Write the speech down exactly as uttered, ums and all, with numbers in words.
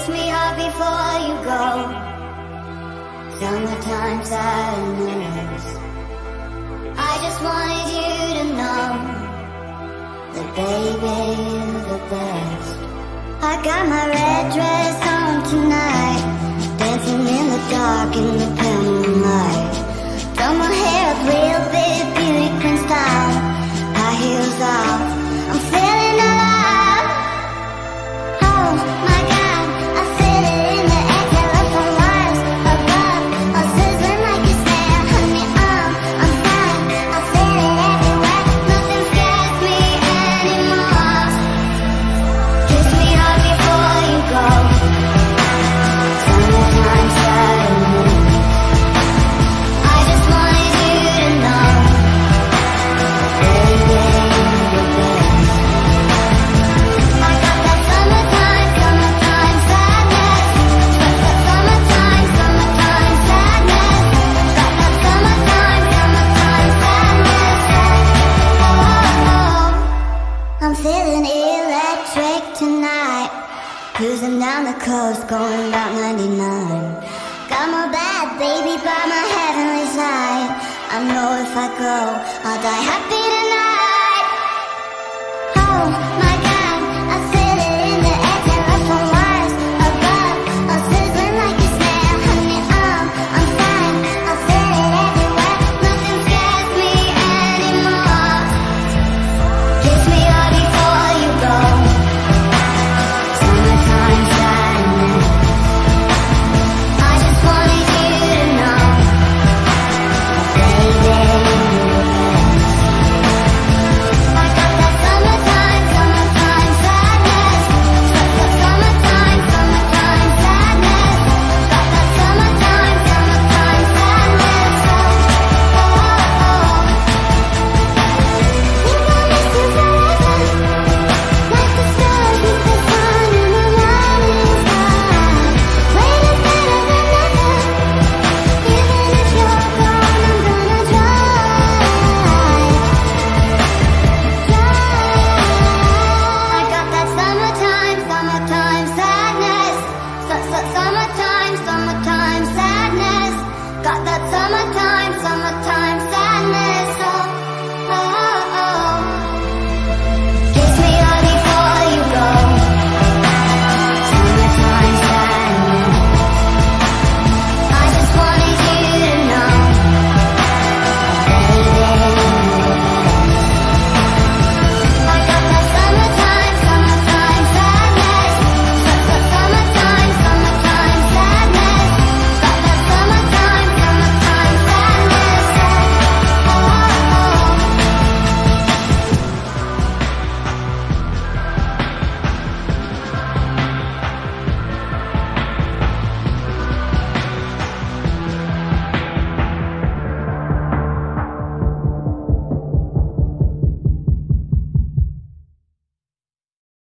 Kiss me hard before you go. Summertime sadness. I just wanted you to know that baby, you're the best. I got my red dress on tonight, dancing in the dark in the pale moonlight. Done my hair up real big, beauty queen style, high heels off, I'm feeling alive. Oh my God, I feel it in the air, telephone wires above, all sizzling like a snare. Honey, I'm, I'm fine, I feel it everywhere, nothing scares me anymore. Kiss me hard before you go. Summertime sadness. I just wanted you to know, baby, you're the best. I got that summertime, summertime sadness. Got that summertime, summertime sadness. Got that summertime, summertime sadness. Oh, oh, oh. I'm feeling electric tonight, cruising down the coast, going about ninety-nine. Got my bad baby by my heavenly side. I know if I go, I'll die happy tonight. Oh.